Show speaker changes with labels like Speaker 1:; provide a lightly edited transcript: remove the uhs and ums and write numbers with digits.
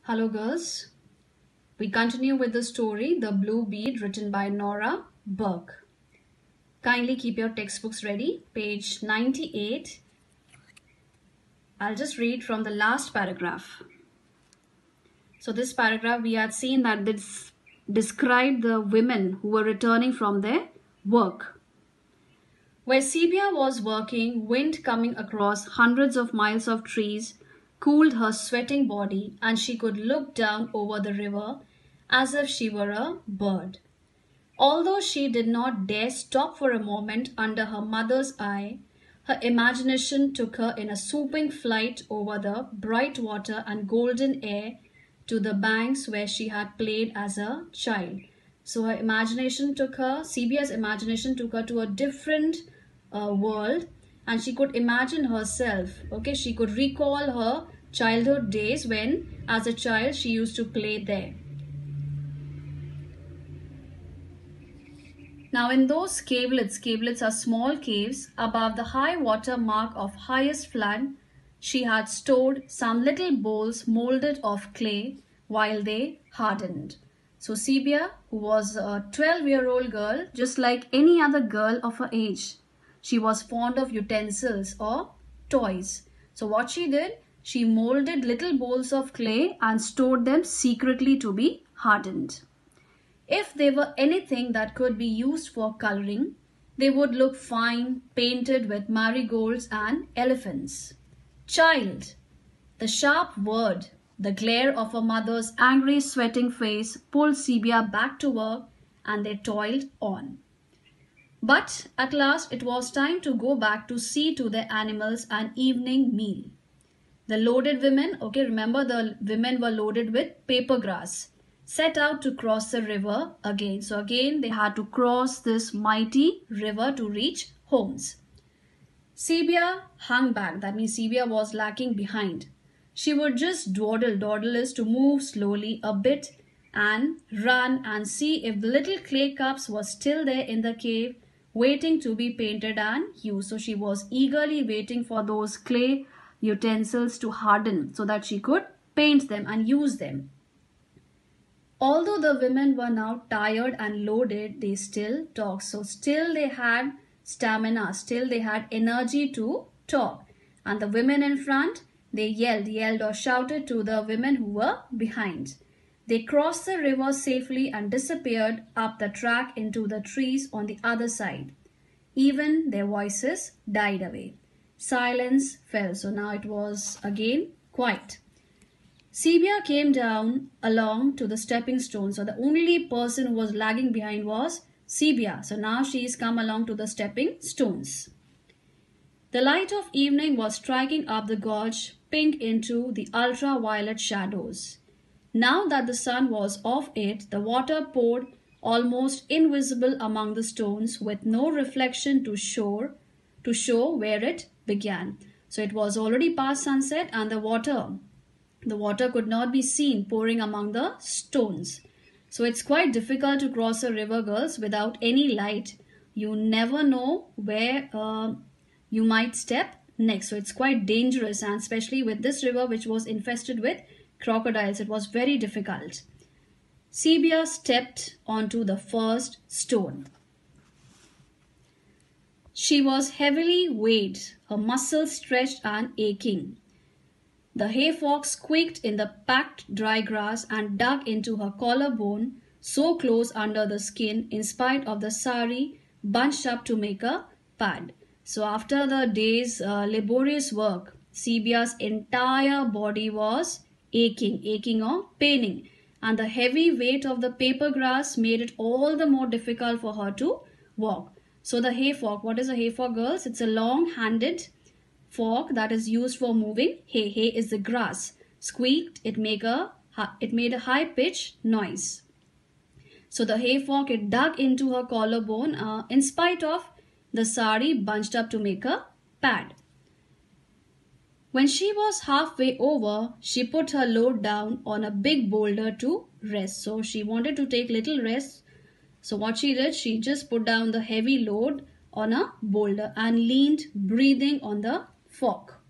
Speaker 1: Hello girls, we continue with the story The Blue Bead written by Nora Burke. Kindly keep your textbooks ready, page 98. I'll just read from the last paragraph. So this paragraph we had seen that this described the women who were returning from their work. Where Sepia was working, wind coming across hundreds of miles of trees cooled her sweating body, and she could look down over the river as if she were a bird. Although she did not dare stop for a moment under her mother's eye, her imagination took her in a swooping flight over the bright water and golden air to the banks where she had played as a child. So her imagination took her, Sepia's imagination took her to a different world, and she could imagine herself. Okay, she could recall her childhood days when as a child she used to play there. Now in those cavelets are small caves above the high water mark of highest flood, she had stored some little bowls molded of clay while they hardened. So Sepia, who was a 12-year-old girl, just like any other girl of her age, she was fond of utensils or toys. So what she did, she molded little bowls of clay and stored them secretly to be hardened. If they were anything that could be used for coloring, they would look fine, painted with marigolds and elephants. Child, the sharp word, the glare of her mother's angry, sweating face pulled Sepia back to work, and they toiled on. But at last it was time to go back to see to their animals an evening meal. The loaded women, okay, remember the women were loaded with paper grass, set out to cross the river again. So again they had to cross this mighty river to reach homes. Sepia hung back, that means Sepia was lagging behind. She would just dawdle is to move slowly a bit and run and see if the little clay cups were still there in the cave, waiting to be painted and used. So she was eagerly waiting for those clay utensils to harden so that she could paint them and use them. Although the women were now tired and loaded, they still talked. So still they had stamina, still they had energy to talk. And the women in front, they yelled or shouted to the women who were behind. They crossed the river safely and disappeared up the track into the trees on the other side. Even their voices died away. Silence fell. So now it was again quiet. Sepia came down along to the stepping stones. So the only person who was lagging behind was Sepia. So now she is come along to the stepping stones. The light of evening was striking up the gorge, pink into the ultraviolet shadows. Now that the sun was off it, the water poured almost invisible among the stones with no reflection to show where it began. So it was already past sunset, and the water could not be seen pouring among the stones. So it's quite difficult to cross a river, girls, without any light. You never know where you might step next. So it's quite dangerous, and especially with this river which was infested with crocodiles, it was very difficult. Sepia stepped onto the first stone. She was heavily weighed, her muscles stretched and aching. The hay fox squeaked in the packed dry grass and dug into her collarbone so close under the skin in spite of the sari bunched up to make a pad. So after the day's laborious work, Sepia's entire body was aching or paining, and the heavy weight of the paper grass made it all the more difficult for her to walk. So the hay fork, what is a hay fork, girls? It's a long-handed fork that is used for moving hay. Hay is the grass. Squeaked, it made a high-pitched noise. So the hay fork, it dug into her collarbone in spite of the sari bunched up to make a pad. When she was halfway over, she put her load down on a big boulder to rest. So she wanted to take little rest. So what she did, she just put down the heavy load on a boulder and leaned, breathing on the fork.